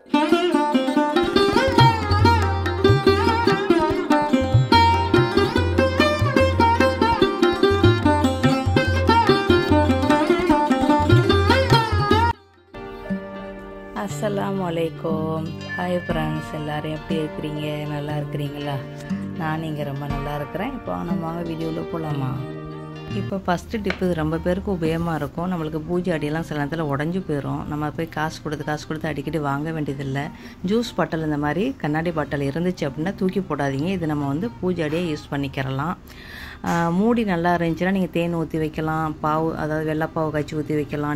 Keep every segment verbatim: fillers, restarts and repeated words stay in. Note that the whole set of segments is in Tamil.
அஸ்ஸலாமுஅலைக்கும். ஹாய் ஃப்ரெண்ட்ஸ், எல்லோரும் எப்படி இருக்கிறீங்க? நல்லா இருக்கிறீங்களா? நான் இங்கே ரொம்ப நல்லா இருக்கிறேன். இப்போ நம்ம வீடியோவில் போகலாமா? இப்போ ஃபஸ்ட்டு டிப்பு இது ரொம்ப பேருக்கு உபயோகமாக இருக்கும். நம்மளுக்கு பூஜை அடியெல்லாம் சில நேரத்தில் உடஞ்சி போயிடும். நம்ம போய் காசு கொடுத்து காசு கொடுத்து அடிக்கடி வாங்க வேண்டியதில்லை. ஜூஸ் பாட்டில் இந்த மாதிரி கண்ணாடி பாட்டில் இருந்துச்சு அப்படின்னா தூக்கி போடாதீங்க. இது நம்ம வந்து பூஜை அடியை யூஸ் பண்ணிக்கிறலாம். மூடி நல்லா இருந்துச்சுன்னா நீங்கள் தேன் ஊற்றி வைக்கலாம், பாவு அதாவது வெள்ளைப்பாவு காய்ச்சி ஊற்றி வைக்கலாம்,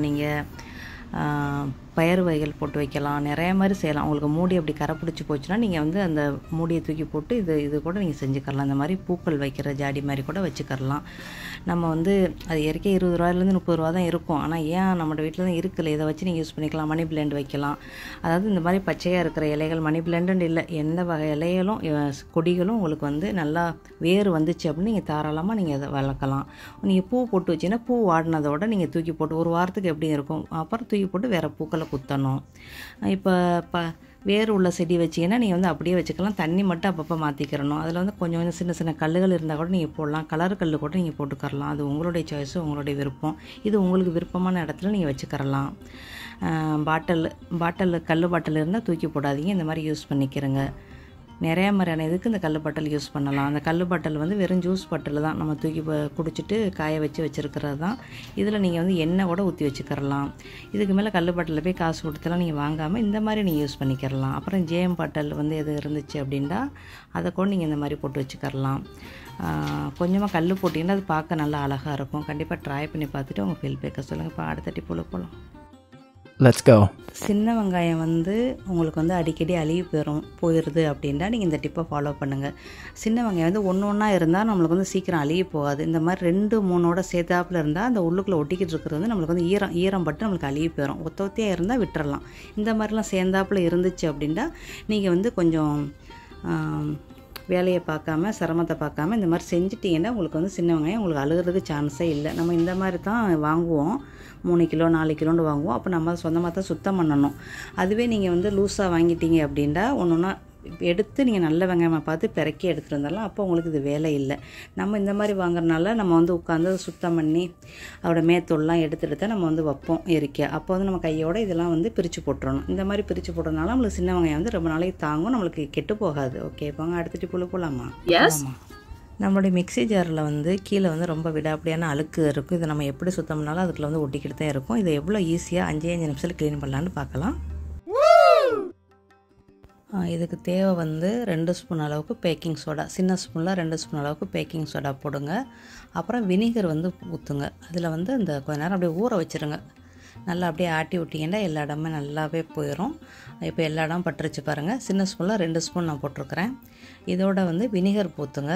நீங்கள் பயிர் வகைகள் போட்டு வைக்கலாம், நிறைய மாதிரி செய்யலாம். உங்களுக்கு மூடி அப்படி கரை பிடிச்சி போச்சுன்னா நீங்கள் வந்து அந்த மூடியை தூக்கி போட்டு இது இது கூட நீங்கள் செஞ்சுக்கலாம். இந்த மாதிரி பூக்கள் வைக்கிற ஜாடி மாதிரி கூட வச்சுக்கலாம். நம்ம வந்து அது இயற்கை இருபது ரூபாயிலேருந்து முப்பது ரூபா தான் இருக்கும். ஆனால் ஏன் நம்மளோட வீட்டில் தான் இருக்குல்ல, இதை வச்சு நீங்கள் யூஸ் பண்ணிக்கலாம். மணி பிளான்ட் வைக்கலாம். அதாவது இந்த மாதிரி பச்சையாக இருக்கிற இலைகள், மணி பிளான்ட்டுன்னு இல்லை, எந்த வகை இலைகளும் கொடிகளும் உங்களுக்கு வந்து நல்லா வேர் வந்துச்சு அப்படின்னு நீங்கள் தாராளமாக நீங்கள் அதை வளர்க்கலாம். நீங்கள் பூ போட்டு வச்சிங்கன்னா பூ வாடினதோட நீங்கள் தூக்கி போட்டு ஒரு வாரத்துக்கு எப்படி இருக்கும், அப்புறம் தூக்கி போட்டு வேறு பூக்களை குத்தணும். இப்போ ப வேர் உள்ள செடி வச்சிங்கன்னா நீங்கள் வந்து அப்படியே வச்சுக்கலாம். தண்ணி மட்டும் அப்பப்போ மாற்றிக்கிறணும். அதில் வந்து கொஞ்சம் கொஞ்சம் சின்ன சின்ன கல்லுகள் இருந்தால் கூட நீங்கள் போடலாம். கலர் கல் கூட நீங்கள் போட்டுக்கரலாம். அது உங்களுடைய சாய்ஸு, உங்களுடைய விருப்பம். இது உங்களுக்கு விருப்பமான இடத்துல நீங்கள் வச்சுக்கரலாம். பாட்டில் பாட்டில் கல் பாட்டில் இருந்தால் தூக்கி போடாதீங்க. இந்த மாதிரி யூஸ் பண்ணிக்கிறங்க. நிறையா மாதிரியான இதுக்கு இந்த கல் பாட்டில் யூஸ் பண்ணலாம். அந்த கல் பாட்டில் வந்து வெறும் ஜூஸ் பாட்டில் தான் நம்ம தூக்கி குடிச்சிட்டு காய வச்சு வச்சுருக்கிறது தான். இதில் நீங்கள் வந்து எண்ணெய் கூட ஊற்றி வச்சுக்கிறலாம். இதுக்கு மேலே கல் பாட்டிலில் போய் காசு கொடுத்தலாம் நீங்கள் வாங்காமல் இந்த மாதிரி நீங்கள் யூஸ் பண்ணிக்கிறலாம். அப்புறம் ஜேஎம் பாட்டில் வந்து எது இருந்துச்சு அப்படின்னா அதை கூட நீங்கள் இந்த மாதிரி போட்டு வச்சுக்கிறலாம். கொஞ்சமாக கல் போட்டிங்கன்னா அது பார்க்க நல்லா அழகாக இருக்கும். கண்டிப்பாக ட்ரை பண்ணி பார்த்துட்டு உங்கள் ஃபீல் பேக்க சொல்லுங்கள். இப்போ அடுத்த டிப்புல போகலாம். Let's go. சின்ன வெங்காயம் வந்து உங்களுக்கு வந்து அடிக்கடி அழுகி போயிடும் போயிடுது அப்படின்னா நீங்கள் இந்த டிப்பை ஃபாலோ பண்ணுங்கள். சின்ன வெங்காயம் வந்து ஒன்று ஒன்றா இருந்தால் நம்மளுக்கு வந்து சீக்கிரம் அழுகி போகாது. இந்த மாதிரி ரெண்டு மூணோட சேர்த்தாப்பில் இருந்தால் அந்த உள்ளுக்குள்ளே ஒட்டிக்கிட்டு இருக்கிறது வந்து நம்மளுக்கு வந்து ஈரம் ஈரம் பட்டு நம்மளுக்கு அழுகி போயிடும். ஒத்த ஒத்தியாக இருந்தால் விட்டுறலாம். இந்த மாதிரிலாம் சேர்ந்தாப்பில் இருந்துச்சு அப்படின்னா நீங்கள் வந்து கொஞ்சம் வேலையை பார்க்காம சிரமத்தை பார்க்காம இந்த மாதிரி செஞ்சிட்டிங்கன்னா உங்களுக்கு வந்து சின்ன வெங்காயம் உங்களுக்கு அழுகிறதுக்கு சான்ஸே இல்லை. நம்ம இந்த மாதிரி தான் வாங்குவோம். மூணு கிலோ நாலு கிலோன்னு வாங்குவோம். அப்போ நம்ம சொந்தமாக தான் சுத்தம் பண்ணணும். அதுவே நீங்கள் வந்து லூஸாக வாங்கிட்டீங்க அப்படின்னா ஒன்று ஒன்றா எடுத்து நீங்கள் நல்ல வெங்காயமாக பார்த்து பிறக்கி எடுத்துகிட்டு வந்தாலும் அப்போ உங்களுக்கு இது வேலை இல்லை. நம்ம இந்த மாதிரி வாங்குறதுனால நம்ம வந்து உட்காந்து சுத்தம் பண்ணி அதோட மேத்தூள்லாம் எடுத்து எடுத்தால் நம்ம வந்து வைப்போம் எரிக்க. அப்போ வந்து நம்ம கையோடு இதெல்லாம் வந்து பிரித்து போட்டுறணும். இந்த மாதிரி பிரித்து போட்டதுனால நம்மளுக்கு சின்ன வெங்காயம் வந்து ரொம்ப நாளைக்கு தாங்கும், நம்மளுக்கு கெட்டு போகாது. ஓகே, போங்க அடுத்துட்டு புழு போகலாமா? ஆமாம். நம்மளுடைய மிக்ஸி ஜாரில் வந்து கீழே வந்து ரொம்ப விடாப்படியான அழுக்கு இருக்கும். இதை நம்ம எப்படி சுத்தம் பண்ணாலும் அதுக்குள்ள வந்து ஒட்டிக்கிட்டு தான் இருக்கும். இதை எவ்வளோ ஈஸியாக அஞ்சே அஞ்சு நிமிஷத்தில் க்ளீன் பண்ணலான்னு பார்க்கலாம். இதுக்கு தேவை வந்து ரெண்டு ஸ்பூன் அளவுக்கு பேக்கிங் சோடா, சின்ன ஸ்பூனில் ரெண்டு ஸ்பூன் அளவுக்கு பேக்கிங் சோடா போடுங்க. அப்புறம் வினிகர் வந்து ஊற்றுங்க. அதில் வந்து அந்த கொஞ்ச நேரம் அப்படியே ஊற வச்சுருங்க. நல்லா அப்படியே ஆட்டி விட்டிங்கன்னா எல்லா இடமே நல்லாவே போயிடும். இப்போ எல்லா இடம் பட்டுருச்சு பாருங்கள். சின்ன ஸ்பூனில் ரெண்டு ஸ்பூன் நான் போட்டிருக்கிறேன். இதோட வந்து வினிகர் ஊற்றுங்க.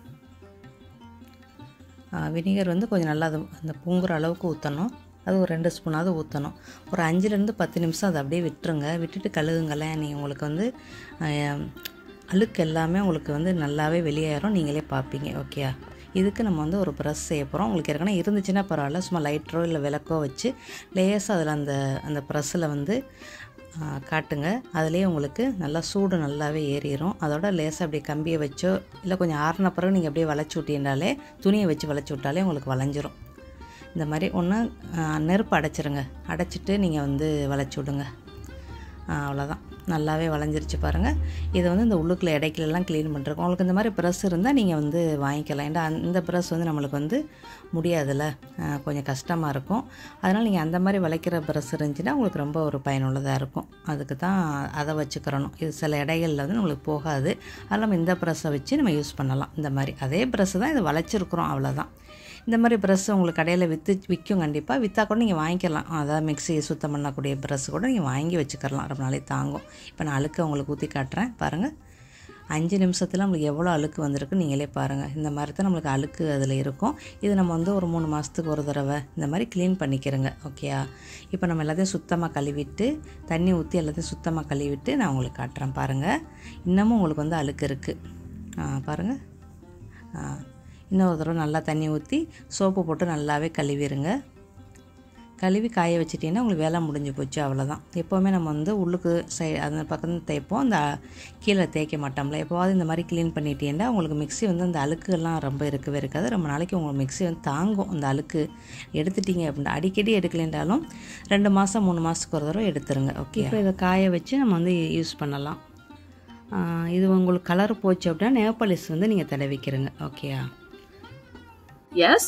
வினிகர் வந்து கொஞ்சம் நல்லா அது அந்த பொங்குற அளவுக்கு ஊற்றணும். அது ஒரு ரெண்டு ஸ்பூனாவது ஊற்றணும். ஒரு அஞ்சுலேருந்து பத்து நிமிஷம் அதை அப்படியே விட்டுருங்க. விட்டுட்டு கழுகுங்களேன். நீங்கள் உங்களுக்கு வந்து அழுக்கு எல்லாமே உங்களுக்கு வந்து நல்லாவே வெளியேறும். நீங்களே பார்ப்பீங்க. ஓகே, இதுக்கு நம்ம வந்து ஒரு ப்ரஷ் செய்ய போகிறோம். உங்களுக்கு ஏற்கனவே இருந்துச்சுன்னா பரவாயில்ல, சும்மா லைட்டரோ இல்லை விளக்கோ வச்சு லேசாக அதில் அந்த அந்த ப்ரஷ்ஷில் வந்து காட்டுங்க. அதுலேயே உங்களுக்கு நல்லா சூடு நல்லாவே ஏறிடும். அதோட லேசாக அப்படியே கம்பியை வச்சோ இல்லை கொஞ்சம் ஆறின பிறகு நீங்கள் அப்படியே வளைச்சி விட்டீங்கனாலே துணியை வச்சு வளைச்சி விட்டாலே உங்களுக்கு வளைஞ்சிரும். இந்த மாதிரி ஒன்று நெருப்பு அடைச்சிருங்க. அடைச்சிட்டு நீங்கள் வந்து வளைச்சி விடுங்க. அவ்வளோதான், நல்லாவே வளைஞ்சிருச்சு பாருங்கள். இதை வந்து இந்த உள்ளுக்குள்ள இடைக்கிலெல்லாம் க்ளீன் பண்ணுறோம். உங்களுக்கு இந்த மாதிரி ப்ரெஷ் இருந்தால் நீங்கள் வந்து வாங்கிக்கலாம். ஏன்னா இந்த ப்ரெஷ் வந்து நம்மளுக்கு வந்து முடியாதுல்ல, கொஞ்சம் கஷ்டமாக இருக்கும். அதனால் நீங்கள் அந்த மாதிரி வளைக்கிற ப்ரெஷ் இருந்துச்சுன்னா உங்களுக்கு ரொம்ப ஒரு பயனுள்ளதாக இருக்கும். அதுக்கு தான் அதை வச்சுக்கிறணும். இது சில இடைகளில் வந்து நம்மளுக்கு போகாது. அதனால் நம்ம இந்த ப்ரெஷ்ஷை வச்சு நம்ம யூஸ் பண்ணலாம். இந்த மாதிரி அதே ப்ரெஷ்ஷு தான் இது வளைச்சிருக்கிறோம், அவ்வளோதான். இந்த மாதிரி ப்ரெஷ் உங்களுக்கு கடையில் விற்று விற்கும். கண்டிப்பாக விற்றா கூட நீங்கள் வாங்கிக்கலாம். அதாவது மிக்ஸி சுத்தம் பண்ணக்கூடிய ப்ரெஷ் கூட நீங்கள் வாங்கி வச்சுக்கலாம். ரொம்ப நாளைக்கு தாங்கும். இப்போ நான் அழுக்கு உங்களுக்கு ஊற்றி காட்டுறேன் பாருங்கள். அஞ்சு நிமிஷத்தில் நம்மளுக்கு எவ்வளோ அழுக்கு வந்திருக்கு நீங்களே பாருங்கள். இந்த மாதிரி தான் நம்மளுக்கு அழுக்கு அதில் இருக்கும். இது நம்ம வந்து ஒரு மூணு மாதத்துக்கு ஒரு தடவை இந்த மாதிரி க்ளீன் பண்ணிக்கிறோங்க. ஓகேயா? இப்போ நம்ம எல்லாத்தையும் சுத்தமாக கழுவிட்டு தண்ணி ஊற்றி எல்லாத்தையும் சுத்தமாக கழுவிட்டு நான் உங்களுக்கு காட்டுறேன் பாருங்கள். இன்னமும் உங்களுக்கு வந்து அழுக்கு இருக்குது பாருங்கள். இன்னொரு தடவை நல்லா தண்ணி ஊற்றி சோப்பு போட்டு நல்லாவே கழுவிடுங்க. கழுவி காய வச்சிட்டிங்கன்னா உங்களுக்கு வேலை முடிஞ்சு போச்சு, அவ்வளோதான். எப்போவுமே நம்ம வந்து உள்ளுக்கு சை அந்த பக்கம் தேய்ப்போம், அந்த கீழே தேய்க்க மாட்டோம்ல. எப்போவாவது இந்த மாதிரி க்ளீன் பண்ணிட்டீங்கன்னா உங்களுக்கு மிக்ஸி வந்து அந்த அழுக்குலாம் ரொம்ப இருக்கவே இருக்காது. ரொம்ப நாளைக்கு உங்களுக்கு மிக்ஸி வந்து தாங்கும். அந்த அழுக்கு எடுத்துட்டிங்க அப்படின்னா அடிக்கடி எடுக்கலைன்றாலும் ரெண்டு மாதம் மூணு மாதத்துக்கு ஒரு தடவை எடுத்துருங்க. ஓகே, இப்போ இதை காய வச்சு நம்ம வந்து யூஸ் பண்ணலாம். இது உங்களுக்கு கலர் போச்சு அப்படின்னா நெயில் பாலிஷ் வந்து நீங்கள் தடவிக்கிறங்க. ஓகேயா? எஸ்.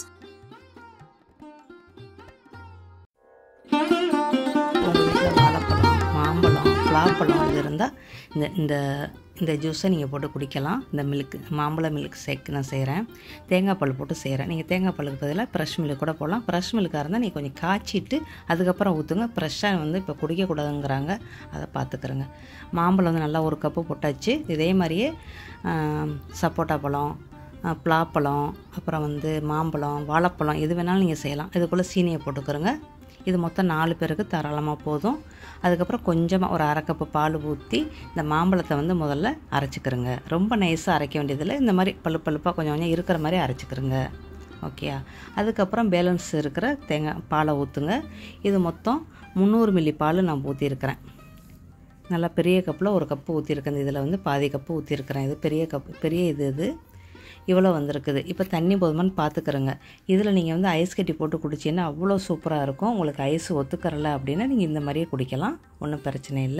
வாழைப்பழம், மாம்பழம், பலாப்பழம் இது இருந்தால் இந்த இந்த இந்த ஜூஸை நீங்கள் போட்டு குடிக்கலாம். இந்த மில்க் மாம்பழ மில்க் ஷேக் நான் செய்கிறேன், தேங்காய் பால் போட்டு செய்கிறேன். நீங்கள் தேங்காய் பாலுக்கு பதிலாக ஃப்ரெஷ் மில்க் கூட போடலாம். ஃப்ரெஷ் மில்காக இருந்தால் நீங்கள் கொஞ்சம் காய்ச்சிட்டு அதுக்கப்புறம் ஊற்றுங்க. ஃப்ரெஷ்ஷாக வந்து இப்போ குடிக்கக்கூடாதுங்கிறாங்க, அதை பார்த்துக்கிறங்க. மாம்பழம் வந்து நல்லா ஒரு கப்பு போட்டாச்சு. இதே மாதிரியே சப்போட்டா பழம், பலாப்பழம், அப்புறம் வந்து மாம்பழம், வாழைப்பழம் எது வேணாலும் நீங்கள் செய்யலாம். இதுக்குள்ளே சீனியை போட்டுக்கிறோங்க. இது மொத்தம் நாலு பேருக்கு தாராளமாக போதும். அதுக்கப்புறம் கொஞ்சமாக ஒரு அரை கப்பு பால் ஊற்றி இந்த மாம்பழத்தை வந்து முதல்ல அரைச்சிக்கிறோங்க. ரொம்ப நைஸாக அரைக்க வேண்டியதில்லை, இந்த மாதிரி பழு பழுப்பாக கொஞ்சம் கொஞ்சம் இருக்கிற மாதிரி அரைச்சிக்கிறோங்க. ஓகேயா? அதுக்கப்புறம் பேலன்ஸ் இருக்கிற தேங்காய் பாலை ஊற்றுங்க. இது மொத்தம் முந்நூறு மில்லி பால் நான் ஊற்றிருக்கிறேன். நல்லா பெரிய கப்பில் ஒரு கப்பு ஊற்றிருக்கேன். இதில் வந்து பாதி கப்பு ஊற்றிருக்கிறேன். இது பெரிய கப்பு, பெரிய இது இது இவ்வளோ வந்திருக்குது. இப்போ தண்ணி போதுமான்னு பார்த்துக்கிறோங்க. இதில் நீங்கள் வந்து ஐஸ் கட்டி போட்டு குடிச்சிங்கன்னா அவ்வளோ சூப்பராக இருக்கும். உங்களுக்கு ஐஸ் ஒத்துக்கிறல அப்படின்னா நீங்கள் இந்த மாதிரியே குடிக்கலாம், ஒன்றும் பிரச்சனை இல்லை.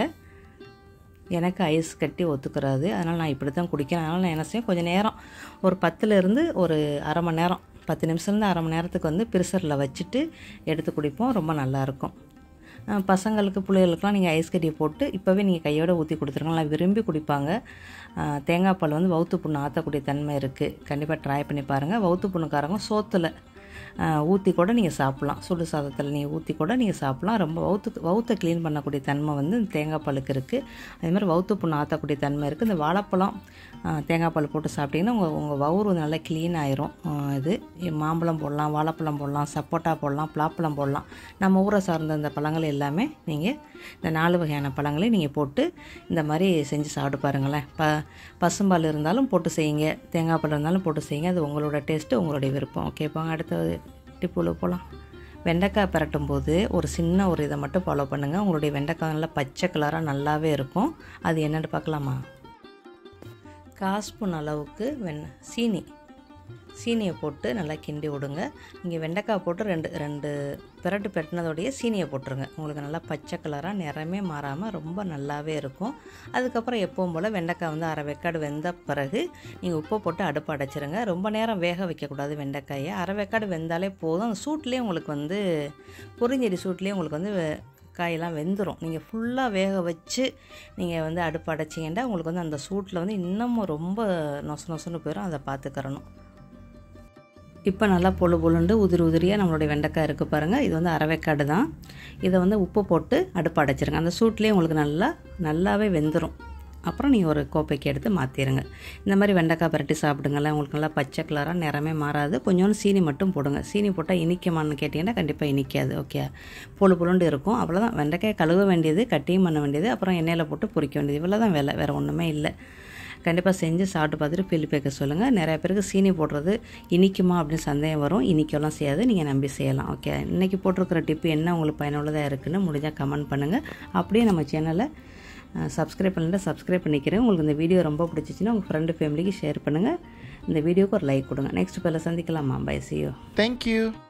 எனக்கு ஐஸ் கட்டி ஒத்துக்கிறாது, அதனால் நான் இப்படி தான் குடிக்கிறேன். அதனால் நான் என்ன செய்வேன், கொஞ்சம் நேரம் ஒரு பத்துலேருந்து ஒரு அரை மணி நேரம், பத்து நிமிஷத்துலேருந்து அரை மணி நேரத்துக்கு வந்து ஃப்ரீசரில் வச்சுட்டு எடுத்து குடிப்போம். ரொம்ப நல்லாயிருக்கும். பசங்களுக்கு பிள்ளைகளுக்குலாம் நீங்கள் ஐஸ் கட்டியை போட்டு இப்போவே நீங்கள் கையோடு ஊற்றி கொடுத்துருங்க, நல்லா விரும்பி குடிப்பாங்க. தேங்காய் பால் வந்து வவுத்து புண்ணு ஆற்றக்கூடிய தன்மை இருக்குது. கண்டிப்பாக ட்ரை பண்ணி பாருங்கள். வவுத்து புண்ணுக்காரங்க சோத்தில் ஊற்றி கூட நீங்கள் சாப்பிட்லாம், சுடு சாதத்தில் நீங்கள் ஊற்றி கூட நீங்கள் சாப்பிட்லாம். ரொம்ப வவுத்து வவுத்தை க்ளீன் பண்ணக்கூடிய தன்மை வந்து இந்த தேங்காய் பாலுக்கு இருக்குது. அதேமாதிரி வவுத்து புண்ணு ஆற்றக்கூடிய தன்மை இருக்குது. இந்த வாழைப்பழம் தேங்காய் பால் போட்டு சாப்பிட்டிங்கன்னா உங்கள் உங்கள் வவுறு நல்லா க்ளீன் ஆயிரும். இது மாம்பழம் போடலாம், வாழைப்பழம் போடலாம், சப்போட்டா போடலாம், பலாப்பழம் போடலாம். நம்ம ஊரை சார்ந்த இந்த பழங்கள் எல்லாமே நீங்கள் இந்த நாலு வகையான பழங்களையும் நீங்கள் போட்டு இந்த மாதிரி செஞ்சு சாப்பிட்டு பாருங்களேன். ப பசும்பால் இருந்தாலும் போட்டு செய்யுங்க, தேங்காய் பால் இருந்தாலும் போட்டு செய்யுங்க. அது உங்களோட டேஸ்ட்டு, உங்களுடைய விருப்பம். ஓகே, இப்போ அடுத்த டிப்புல போகலாம். வெண்டைக்காய் பரட்டும் போது ஒரு சின்ன ஒரு இதை மட்டும் ஃபாலோ பண்ணுங்கள். உங்களுடைய வெண்டைக்காய் நல்லா பச்சை கலராக நல்லாவே இருக்கும். அது என்னென்னு பார்க்கலாமா? கால் ஸ்பூன் அளவுக்கு வெண்ணெய் சீனி சீனியை போட்டு நல்லா கிண்டி விடுங்க. நீங்கள் வெண்டைக்காய் போட்டு ரெண்டு ரெண்டு பிரட்டு பெட்டினதோடைய சீனியை போட்டுருங்க. உங்களுக்கு நல்லா பச்சை கலராக நிறமே மாறாமல் ரொம்ப நல்லாவே இருக்கும். அதுக்கப்புறம் எப்பவும் போல் வெண்டைக்காய் வந்து அரை வெக்காடு வெந்த பிறகு நீங்கள் உப்பை போட்டு அடுப்பு அடைச்சிருங்க. ரொம்ப நேரம் வேக வைக்கக்கூடாது வெண்டைக்காயை. அரை வெக்காடு வெந்தாலே போதும். அந்த சூட்லேயே உங்களுக்கு வந்து பொரிஞ்செடி சூட்லேயே உங்களுக்கு வந்து காயெல்லாம் வெந்துடும். நீங்கள் ஃபுல்லாக வேக வச்சு நீங்கள் வந்து அடுப்பு அடைச்சிங்கன்னா உங்களுக்கு வந்து அந்த சூட்டில் வந்து இன்னமும் ரொம்ப நொசு நொசுன்னு போயிடும். அதை பார்த்துக்கிறணும். இப்போ நல்லா பொழு பொழுண்டு உதிரி உதிரியாக நம்மளுடைய வெண்டைக்காய் இருக்குது பாருங்கள். இது வந்து அரைவேக்காடு தான். இதை வந்து உப்பு போட்டு அடுப்பு அடைச்சிருங்க. அந்த சூட்லேயே உங்களுக்கு நல்லா நல்லாவே வெந்துடும். அப்புறம் நீங்கள் ஒரு கோப்பைக்கு எடுத்து மாற்றிடுங்க. இந்த மாதிரி வெண்டைக்காய் பரட்டி சாப்பிடுங்களேன். உங்களுக்கு நல்லா பச்சை கலராக நிறமே மாறாது. கொஞ்சோண்டு சீனி மட்டும் போடுங்க. சீனி போட்டால் இனிக்குமான்னு கேட்டிங்கன்னா கண்டிப்பாக இனிக்காது. ஓகே, பொழு பொழுண்டு இருக்கும். அவ்வளோதான். வெண்டைக்காய் கழுவ வேண்டியது, கட்டியும் பண்ண வேண்டியது, அப்புறம் எண்ணெயில் போட்டு பொரிக்க வேண்டியது, இவ்வளோ தான் வேலை, வேறு ஒன்றுமே இல்லை. கண்டிப்பாக செஞ்சு சாப்பிட்டு பார்த்துட்டு ஃபீட்பேக்கை சொல்லுங்கள். நிறைய பேருக்கு சீனி போடுறது இனிக்குமா அப்படின்னு சந்தேகம் வரும். இனிக்கெல்லாம் செய்யாது, நீங்கள் நம்பி செய்யலாம். ஓகே, இன்றைக்கி போட்டிருக்கிற டிப்பு என்ன உங்களுக்கு பயனுள்ளதாக இருக்குதுன்னு முடிஞ்சால் கமெண்ட் பண்ணுங்கள். அப்படியே நம்ம சேனலை சப்ஸ்கிரைப் பண்ணிட்டு சப்ஸ்கிரைப் பண்ணிக்கிறேன். உங்களுக்கு இந்த வீடியோ ரொம்ப பிடிச்சிச்சின்னா உங்கள் ஃப்ரெண்டு ஃபேமிலிக்கு ஷேர் பண்ணுங்கள். இந்த வீடியோக்கு ஒரு லைக் கொடுங்க. நெக்ஸ்ட் பேரில் சந்திக்கலாமா? Bye, see you. Thank you.